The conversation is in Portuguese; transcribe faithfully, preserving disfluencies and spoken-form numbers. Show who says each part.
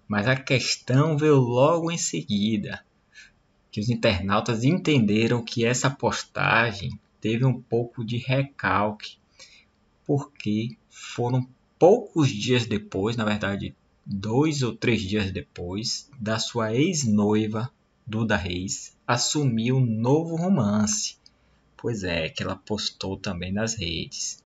Speaker 1: Mas a questão veio logo em seguida, que os internautas entenderam que essa postagem teve um pouco de recalque, porque foram poucos dias depois, na verdade, dois ou três dias depois, da sua ex-noiva, Duda Reis, assumir um novo romance. Pois é, que ela postou também nas redes.